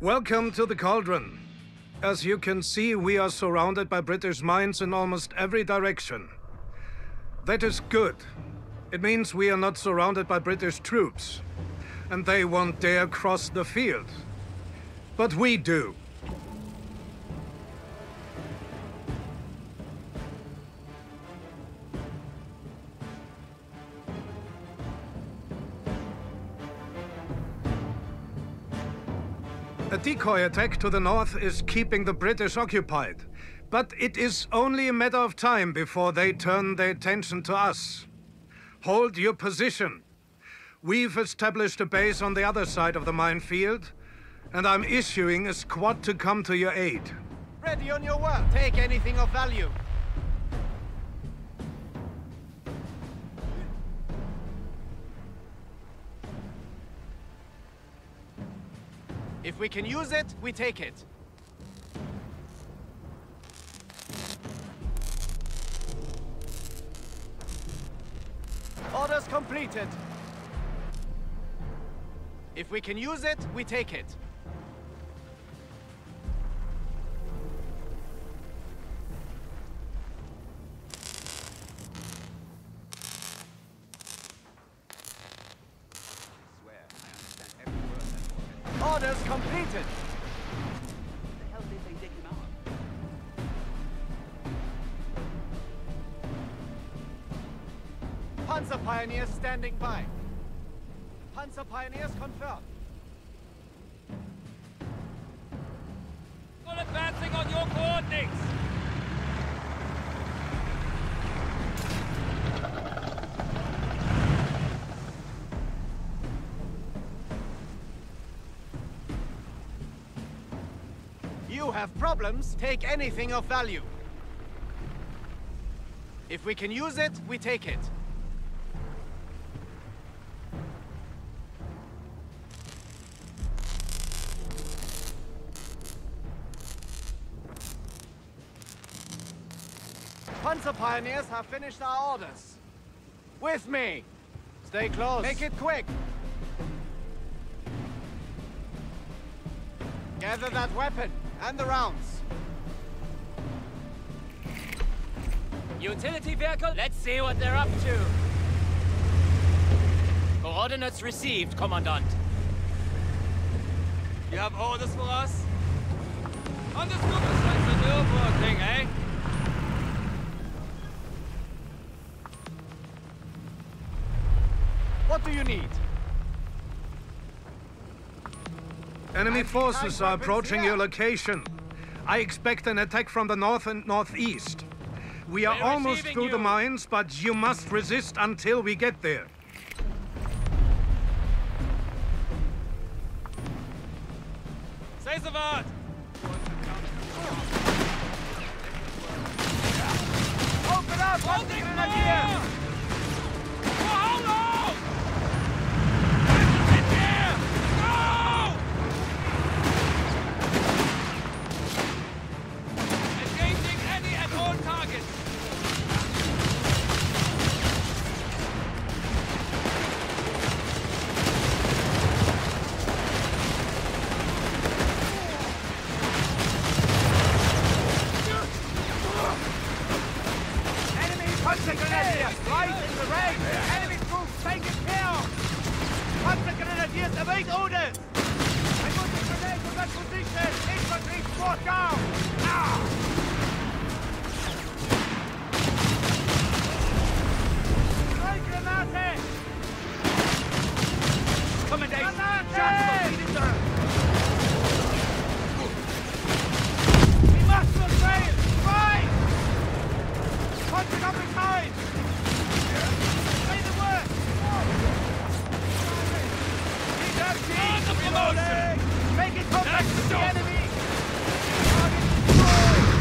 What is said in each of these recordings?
Welcome to the Cauldron. As you can see, we are surrounded by British mines in almost every direction. That is good. It means we are not surrounded by British troops, and they won't dare cross the field. But we do. A decoy attack to the north is keeping the British occupied, but it is only a matter of time before they turn their attention to us. Hold your position. We've established a base on the other side of the minefield, and I'm issuing a squad to come to your aid. Ready on your work. Take anything of value. If we can use it, we take it. Orders completed. If we can use it, we take it. Orders completed. The hell did they dig him out? Panzer Pioneers standing by. Panzer Pioneers confirmed. All advancing on your coordinates. You have problems, take anything of value. If we can use it, we take it. Panzer Pioneers have finished our orders. With me! Stay close. Make it quick! Gather that weapon and the rounds. Utility vehicle, let's see what they're up to. Coordinates received, Commandant. You have orders for us? Understood, that's the Nürburgring thing, eh? What do you need? Enemy forces are approaching your location. I expect an attack from the north and northeast. We are almost through the mines, but you must resist until we get there. Say the word! Open up! Holding Grenadier! fire! Hold on! Panzer Grenadiers, right in the range! Enemy troops taken care of! Panzer Grenadiers await orders! I want to grenade to that position! Infantry squad down! Now! Strike Grenade! Commendation! Shots completed, sir! We must not fail! Right! Punching up in time! Say the word! Keep that team! Reloading! Make it contact with the enemy! Target destroyed!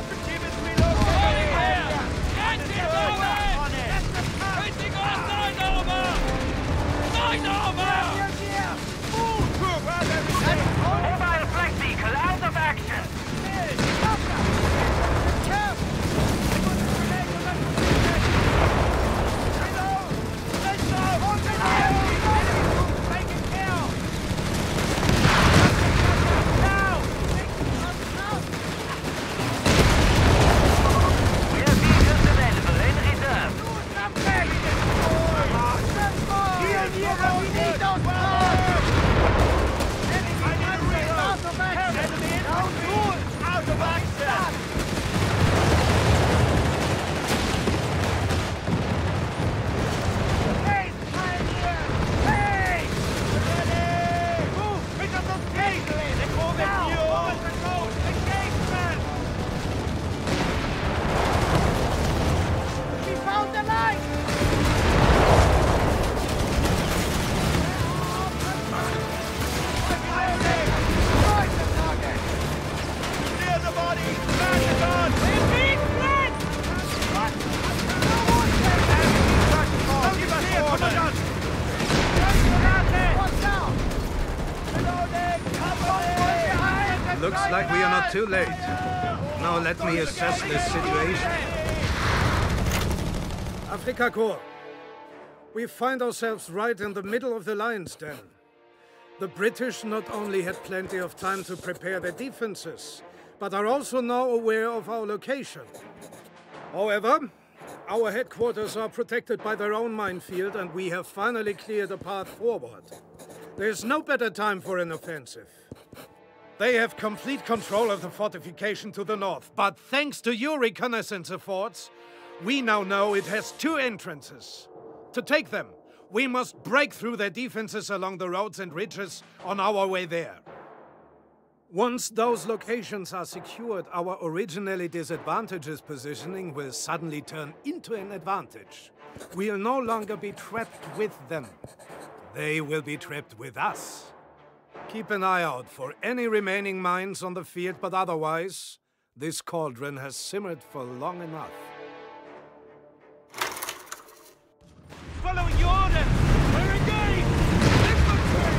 infantry is relocating! Mobile flight vehicle out of action! We have vehicles available in reserve. Out of action! Looks like we are not too late. Now let me assess this situation. Afrika Korps. We find ourselves right in the middle of the lion's den. The British not only had plenty of time to prepare their defenses, but are also now aware of our location. However, our headquarters are protected by their own minefield, and we have finally cleared a path forward. There's no better time for an offensive. They have complete control of the fortification to the north, but thanks to your reconnaissance efforts, we now know it has 2 entrances. To take them, we must break through their defenses along the roads and ridges on our way there. Once those locations are secured, our originally disadvantageous positioning will suddenly turn into an advantage. We'll no longer be trapped with them. They will be trapped with us. Keep an eye out for any remaining mines on the field, but otherwise, this cauldron has simmered for long enough. Following your orders! We're engaged! Infantry!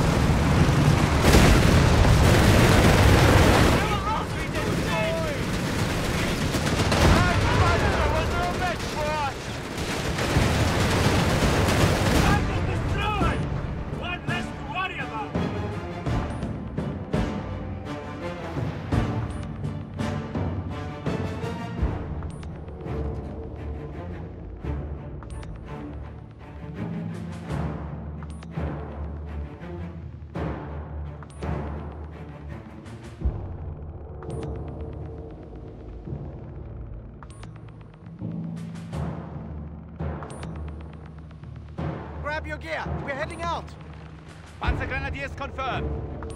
Grab your gear. We're heading out. Panzer Grenadiers confirmed.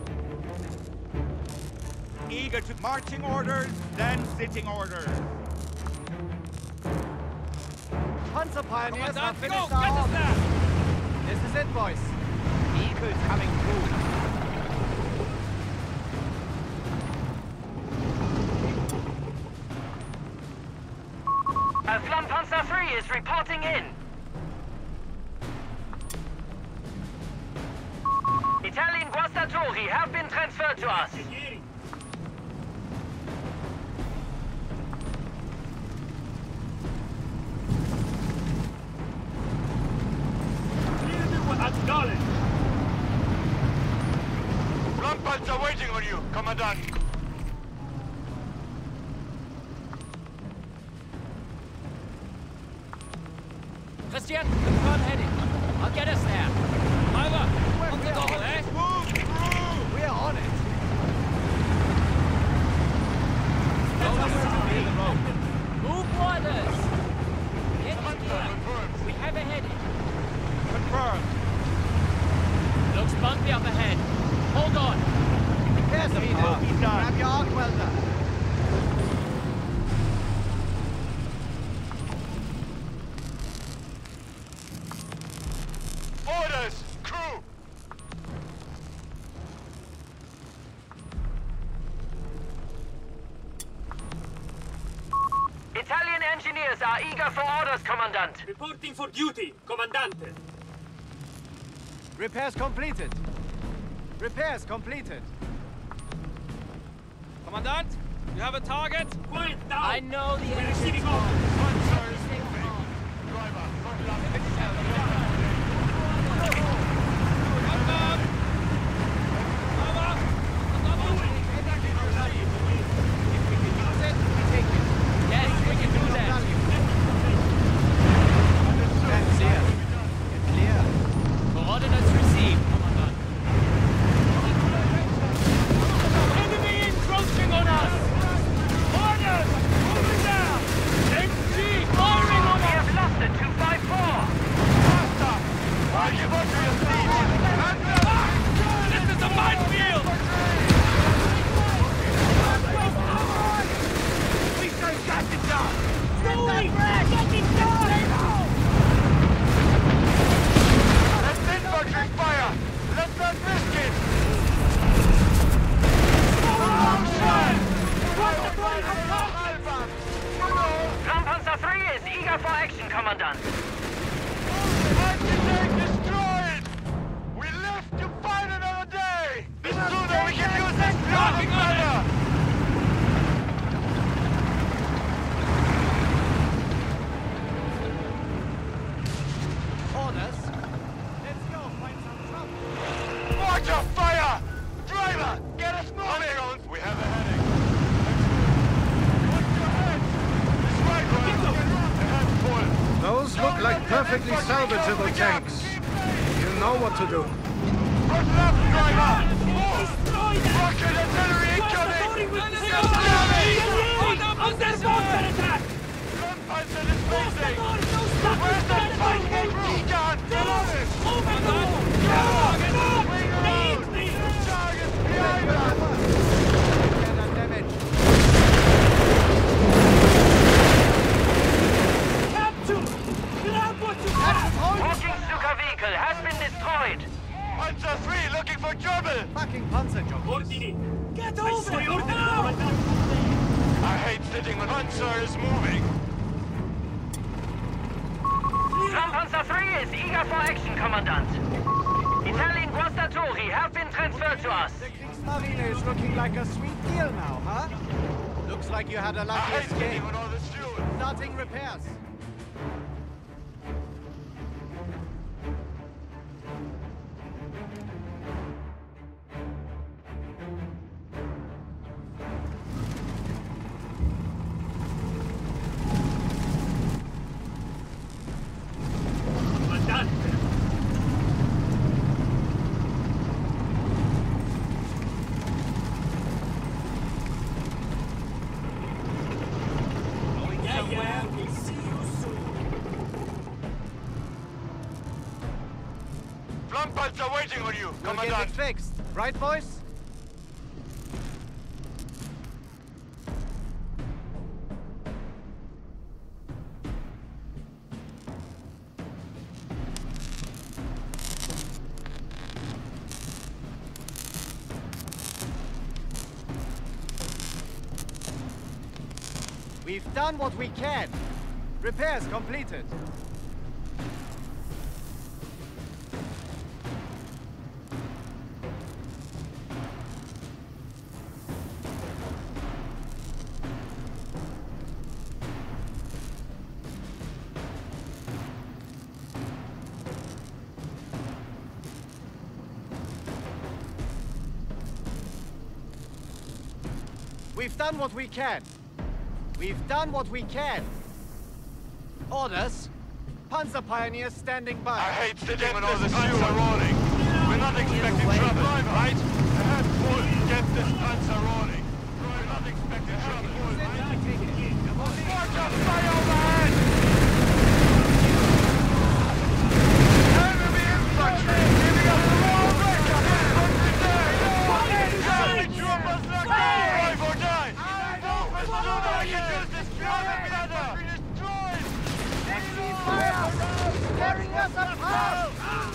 Eager to marching orders, then sitting orders. Panzer Pioneers have Commandant, finished go! our Get us orders. there! This is it, boys. Eagles coming through. Flampanzer 3 is reporting in. Italian Guastatori have been transferred to us. Flampanzer waiting on you, Commandant. Christian, confirm heading. I'll get us there. Over. On the double, eh? Move through! We are on it. Move orders. Get here. We have a heading. Confirmed. Looks bumpy up ahead. Hold on. There's the path. Be done. Grab your arc welder. Orders! Crew! engineers are eager for orders, Commandant. Reporting for duty, Comandante. Repairs completed. Repairs completed. Commandant, you have a target? Quiet down! I know the We're enemy. receiving orders. Yes, we can do that. Clear. Coordinates received, Commandant. Enemy encroaching on us! Orders! Moving down! MG firing on We us! have lost it, 254. This is a minefield! We say got it down! Get it down! Let's infantry fire! Let's not risk it! Kampfpanzer 3 is eager for action, Commandant. Destroyed! We live to fight another day! The sooner we can use this gun, the better! Orders. Let's go find some trouble. Mortar fire! Driver, get us moving! We have a heading. Watch your head! This right, the head's full. Those look like perfectly salvageable tanks. You know what to do. Front left, driver! Rocket artillery incoming! Under attack! Gunfighter is facing! Where's that fight group? Gun! Over the wall! Target's behind us! Damage. Captain! Grab what you have! Walking Stuka vehicle has been destroyed. Panzer 3 looking for trouble! Fucking panzer job. Ordini! Get over here now! I hate sitting when Panzer is moving. Kampfpanzer 3 is eager for action, Commandant. Italian Guastatori have been transferred to us. The Kriegsmarine is looking like a sweet deal now, huh? Looks like you had a I lucky hate sitting escape. when all this fuel. Starting repairs. We'll see you soon. Flammpanzer waiting on you, We'll get Commandant. it fixed. Right, boys? We've done what we can. Repairs completed. We've done what we can. We've done what we can. Orders. Panzer pioneers standing by. I hate sitting when all the guns are rolling. We're not expecting trouble, right? Ahead, full. Get this panzer rolling. We're not expecting trouble, right? Mortar fire overhead! Enemy infantry giving us a raw backup! Enemy troopers left! Drive or die! As soon as I can use this gun, infantry destroyed! Tearing us apart!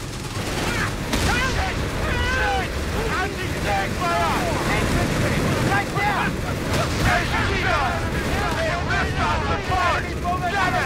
Anti-tank fire! Right there! They have ripped off the fort! Get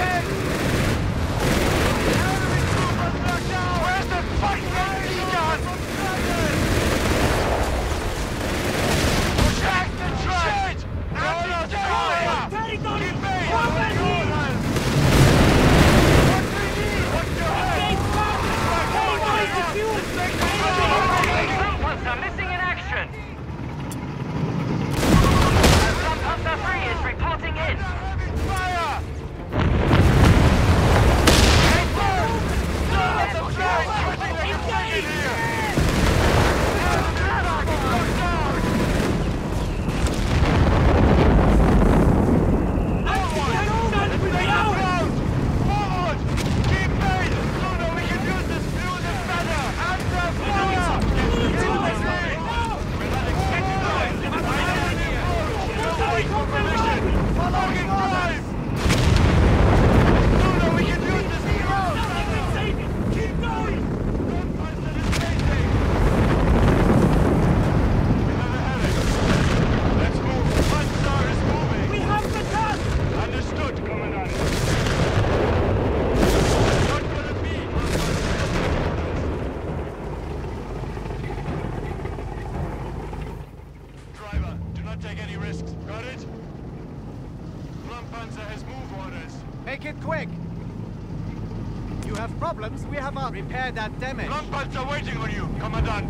Panzer has move orders. Make it quick! You have problems, we have repair that damage. Frontpanzer waiting on you, Commandant.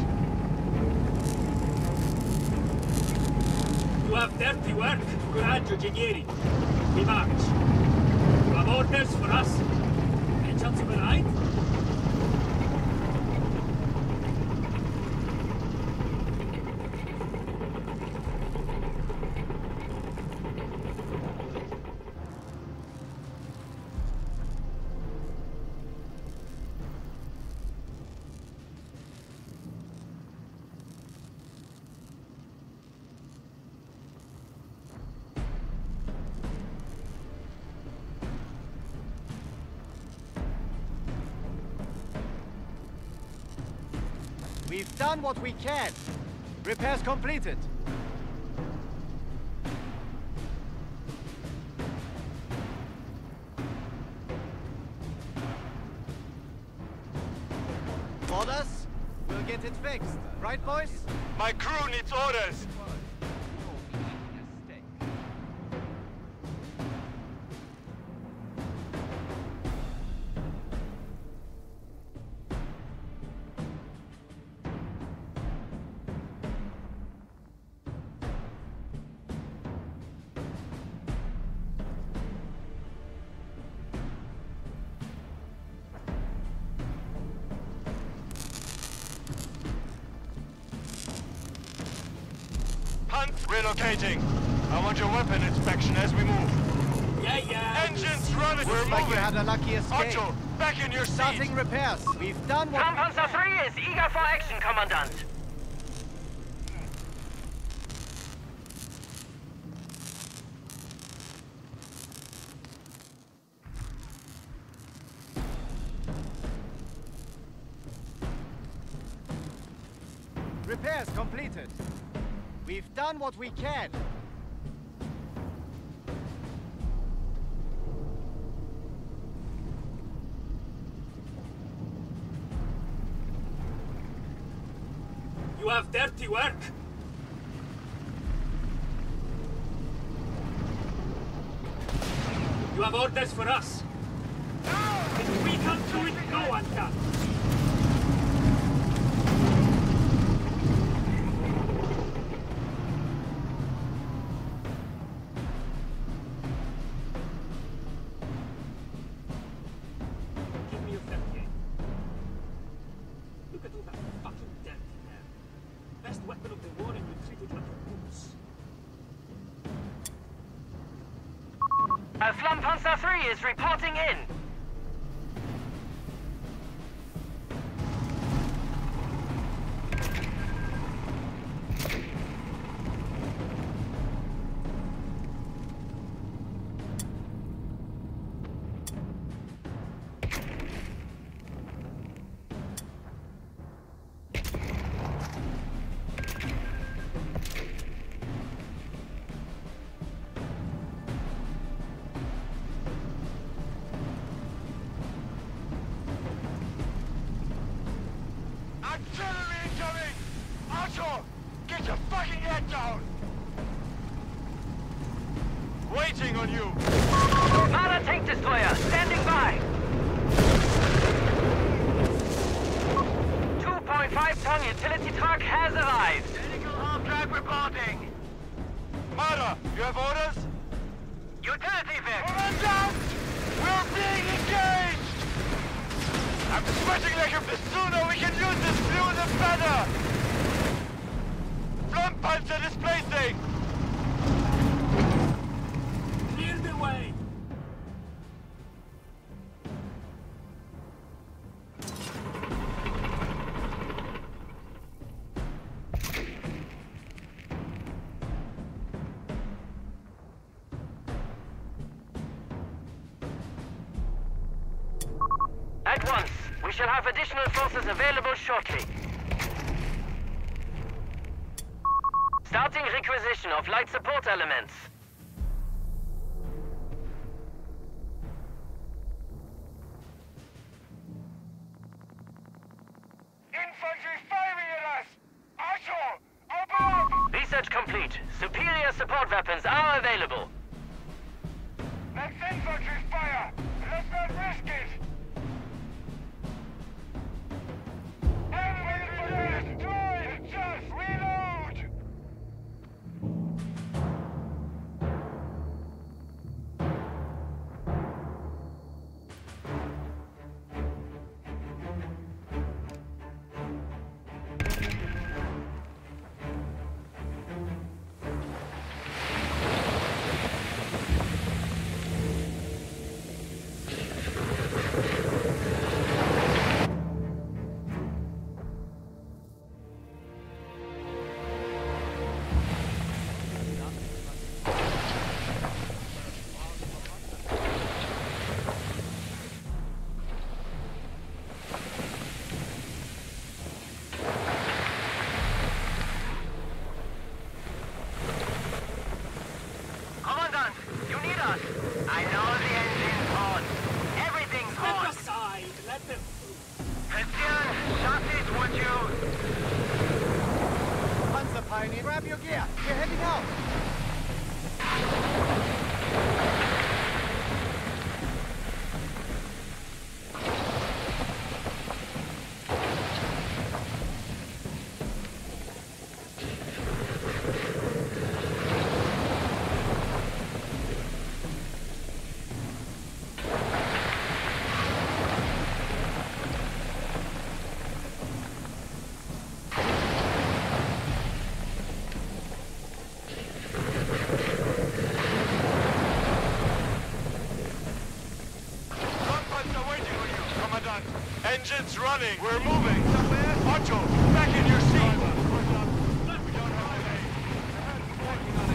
You have dirty work, Coraggio Genieri. We march. You have orders for us. Einsatz bereit? We've done what we can. Repairs completed. Orders? We'll get it fixed. Right, boys? My crew needs orders. Relocating. I want your weapon inspection as we move. Yeah. Engines running. We're Like you moving. had a lucky escape. Otto, back in your seat. Starting repairs. We've done what... Kampfpanzer 3 is eager for action, Kommandant. Repairs completed. We've done what we can. You have dirty work. You have orders for us. If we can't do it, no one can. Give me your 38. Look at all that fucking death in there. Best weapon of the war and you treat it like a goose. Flampanzer 3 is reporting in. Artillery incoming! Otto, get your fucking head down! Waiting on you! Marder tank destroyer, standing by. 2.5-ton utility truck has arrived. Medical arm drag reporting! Marder, you have orders? Utility vehicle. Commandant! We're being engaged! I'm sweating like a... The sooner we can use this fuel, the better! Flampanzer displacing! Clear the way. At once. We shall have additional forces available shortly. Starting requisition of light support elements. Infantry firing at us! Otto, open up! Research complete. Superior support weapons are available. infantry fire! Let's not risk it! Enemy destroyed! Just reload! Commandant, you need us. I know the engine's on. Everything's Step on. aside! Let them through! Christian, chassis would you? Panzer Pioneer, grab your gear. We're heading out. Gunfights are waiting for you, Commandant. Engines running. We're moving. Ocho, back in your seat. We don't have delay.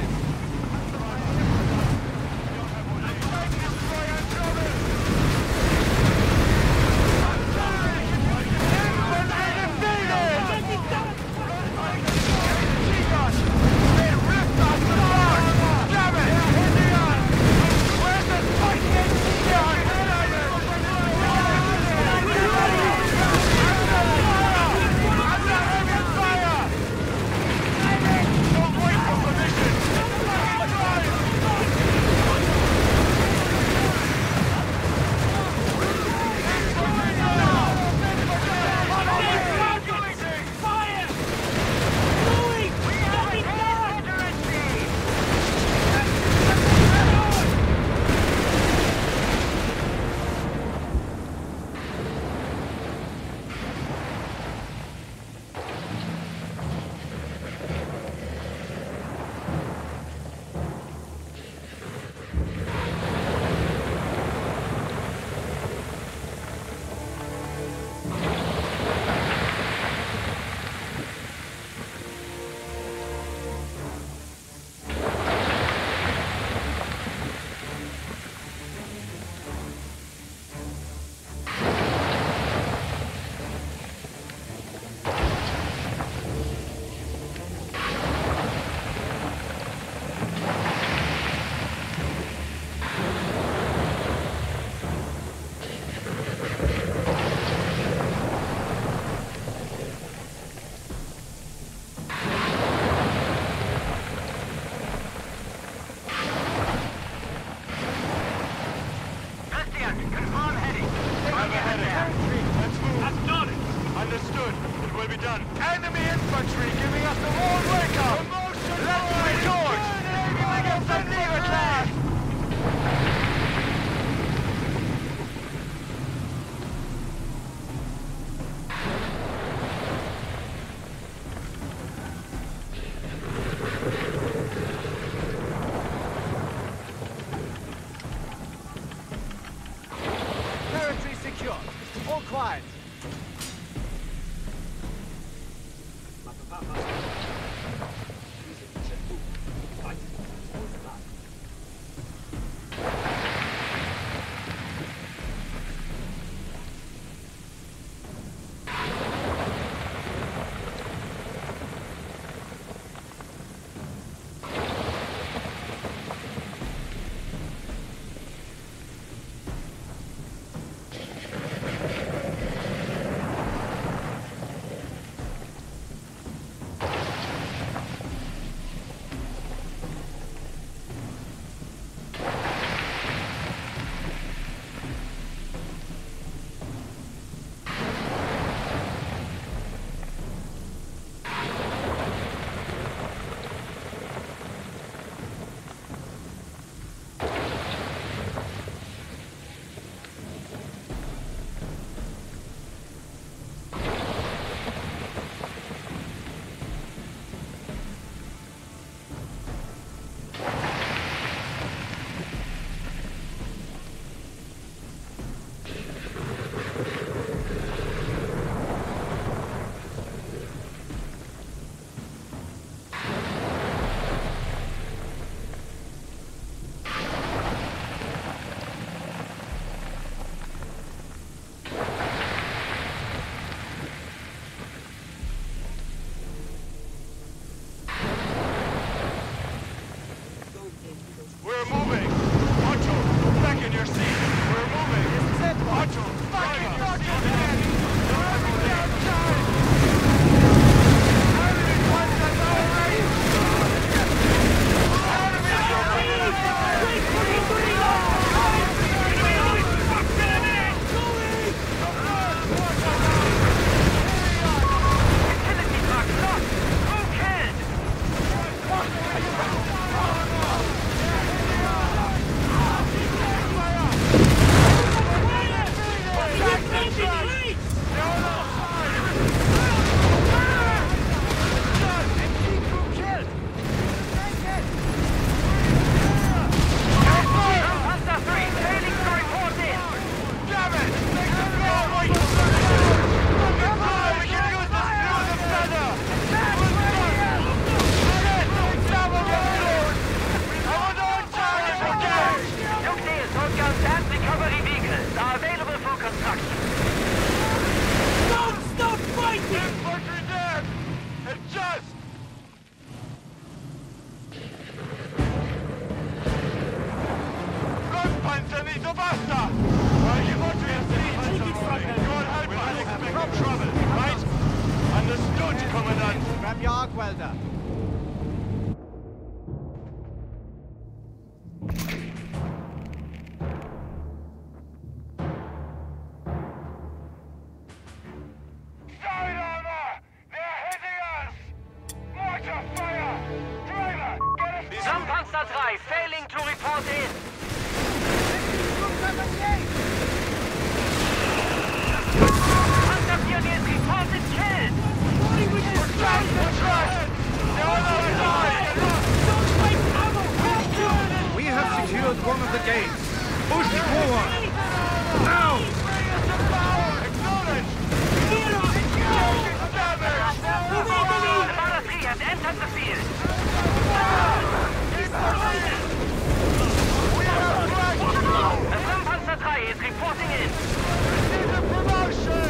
Understood. It will be done. Enemy infantry giving us the wrong wake-up! Let's retort! We get some leave at last! Territory secure. All quiet. assault guns and recovery vehicles are available for construction. Don't stop fighting! Infantry dead! Adjust! Frontpanzer nicht so basta! Weil you want to have the Panzer rolling. You're help with unexpected trouble, right? Understood, Commandant. Grab your arc welder. Side armor! They're hitting us! Mortar fire! Driver, get us... Kampfpanzer 3 failing to report in. Panzer Pioneers reported killed. Attack the track! They're on our side! We have secured one of the gates. Push forward! Now! Acknowledge! Armada 3 has entered the field. The Kampfpanzer 3 is reporting in. Receive the promotion!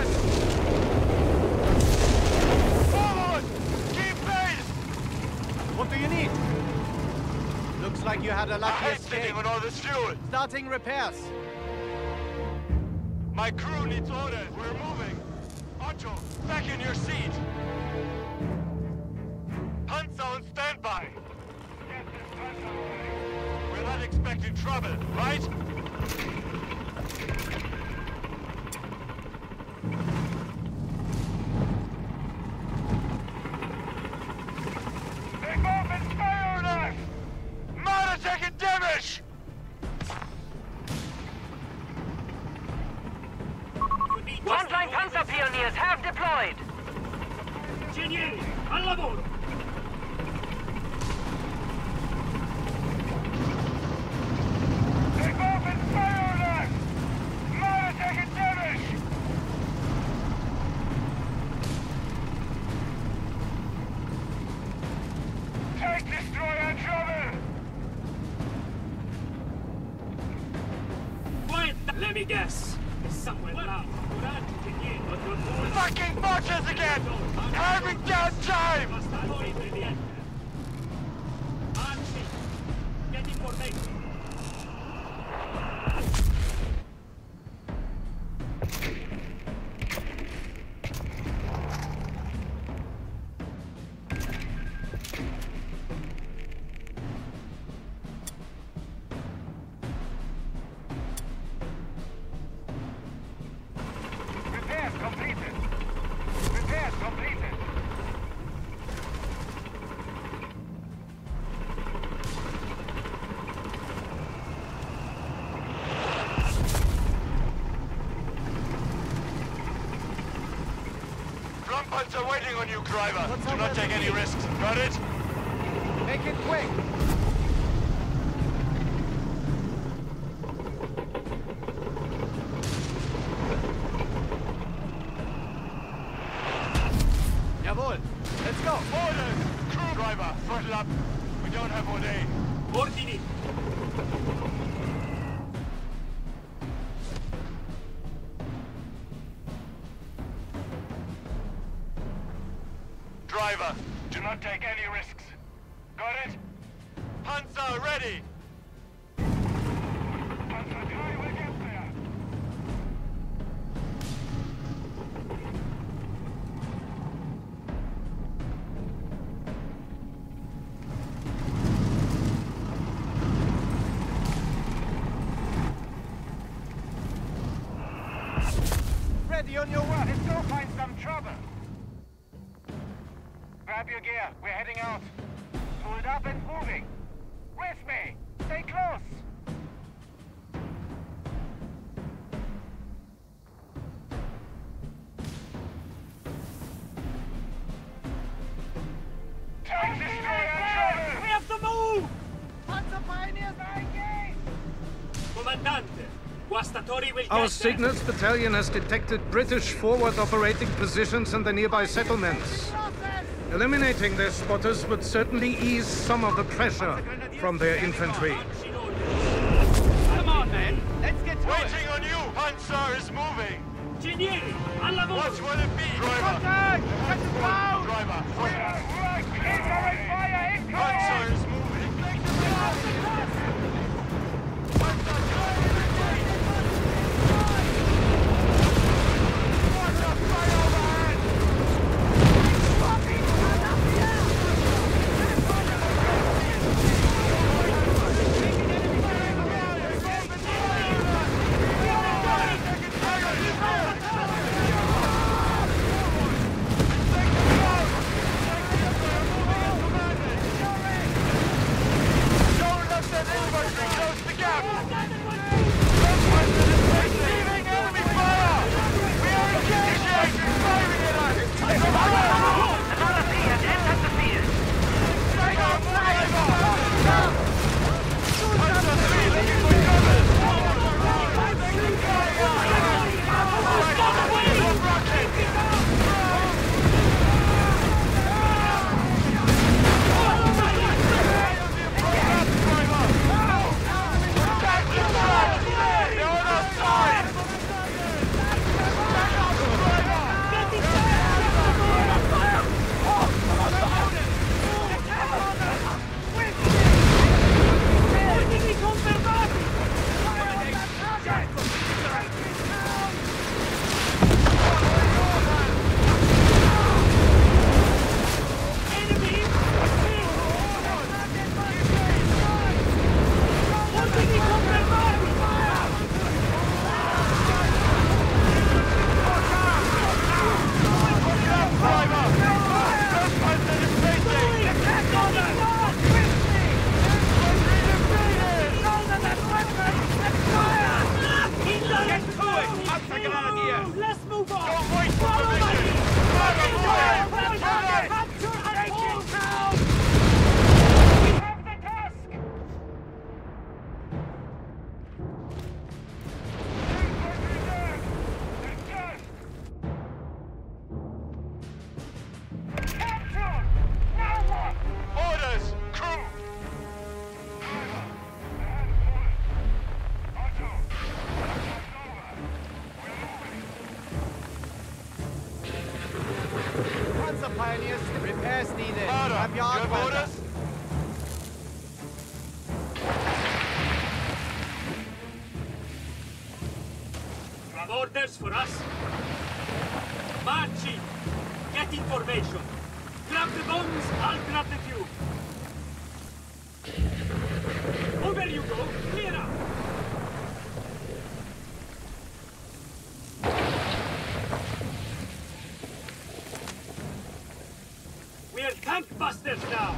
Forward! Keep pace! What do you need? Looks like you had a I lucky hate escape. sitting on all this fuel. Starting repairs. My crew needs orders. We're moving. Otto, back in your seat. Panzer on standby. Get this Panzer rolling. We're not expecting trouble, right? They move and fire on us! Monitor and damage! Frontline Panzer Pioneers have deployed. Ingegneri, al lavoro! They move and fire on us! Monitor and damage! Tank destroyer trouble! Quiet! Let me guess! It's somewhere loud. Coraggio, ingegneri, but you're more... Fucking botches again! Having down time! Basta allora ingrediente. Arci, get information. Repairs completed! Repairs completed! Frontpanzer waiting on you, driver. What's Do up not with take the any heat? risks. Got it? Make it quick. Jawohl. Let's go. Orders! Crew driver, throttle up. We don't have all day. Ordini. Driver, do not take any risks. Got it? Panzer ready! Panzer 3 will get there. Ready on your way. Let's go find some trouble. Grab your gear. We're heading out. Pulled up and moving. With me. Stay close. Tank destroyer trouble! We have to move! Panzer Pioneers are engaged. Comandante, Guastatori will Our get Signals Battalion has detected British forward operating positions in the nearby settlements. Eliminating their spotters would certainly ease some of the pressure from their infantry. Come on, men! Watch where it be! Driver! Contact! Get it down! Driver! Incoming fire! Incoming! Panzer is moving! Pioneers, repairs needed. Marder, Have your you have Arc orders? You have orders for us? March in. Get in formation. Grab the bombs, I'll grab the fuel. Over you go. Clear out. We're tank busters now.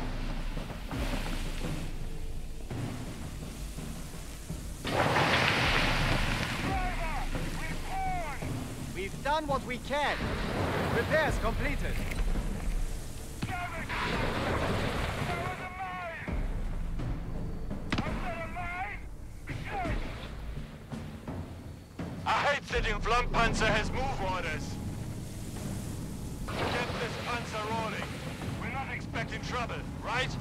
We've done what we can. Repairs completed. I hate sitting. Flankpanzer has move orders. Get this panzer rolling. We're not expecting trouble, right?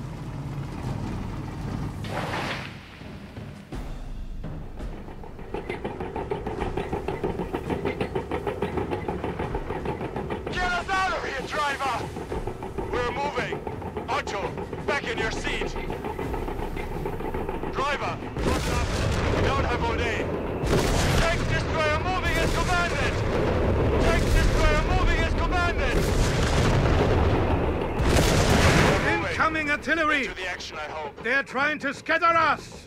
Get us out of here, driver! We're moving. Otto, back in your seat. Driver, look up. We don't have all day. Tank destroyer moving as commanded! Tank destroyer moving as commanded! Incoming artillery! Into the action, I hope. They're trying to scatter us!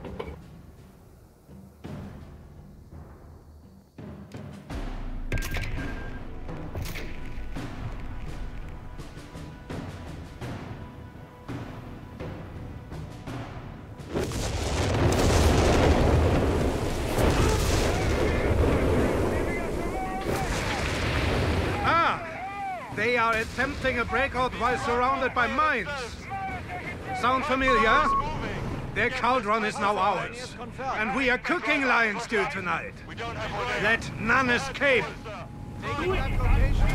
They are attempting a breakout while surrounded by mines. Sound familiar? Their cauldron is now ours. And we are cooking lion stew tonight. Let none escape. Taking that location.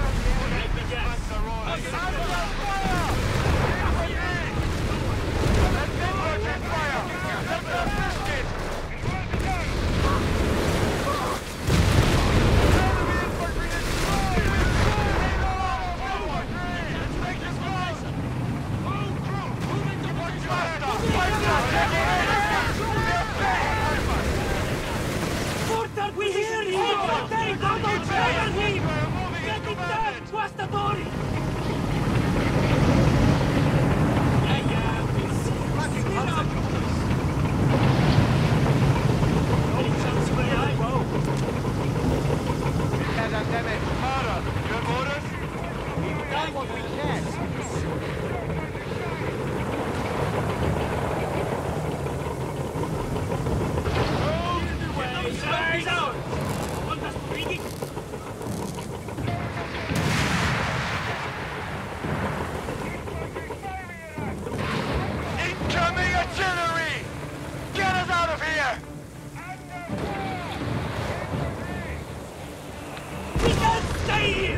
Panzertori! Ja, ja, wir sind Fucking Panzerkopf. Schauen Sie mal rein. Yeah, damn it. Marder, you have orders? We've done what we can. Eyes out! Want us to rig it? Incoming artillery! Get us out of here! We can't stay here!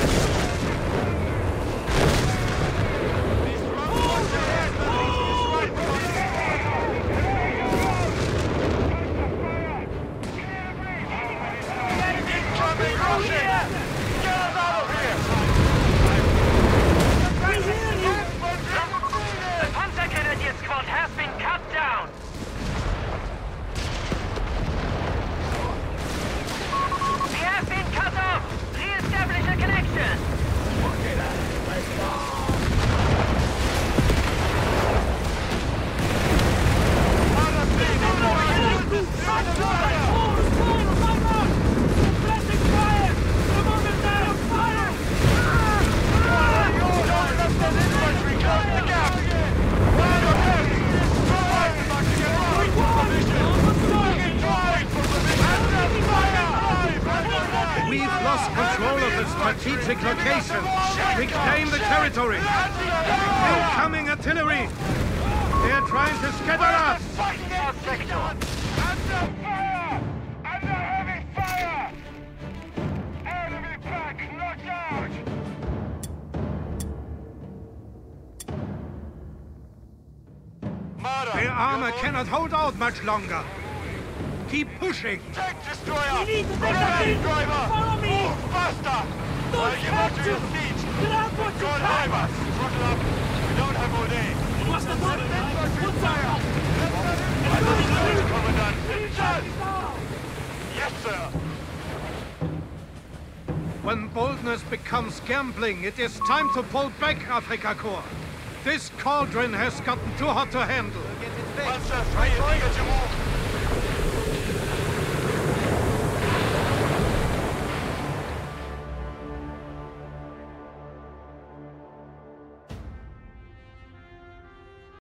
These roads ahead! Right incoming Russian! Get us out of here! The Panzer Grenadier Squad has been cut down. We have been cut off. Re-establish a connection. We've lost control of the strategic location. Reclaim the territory. Incoming artillery. They're trying to scatter us. Their armor cannot hold out much longer. Keep pushing. Tank destroyer! We need to take Ready, the lead! driver! Follow me! Move faster! Don't I'll give up to your capture! seat! Get out what you God can! driver! Throttle up! We don't have all day! What's the problem? What's up? Commandant! Yes, sir! When boldness becomes gambling, it is time to pull back, Afrika Korps. This cauldron has gotten too hot to handle. Get it fixed. Panzer 3 is eager to move!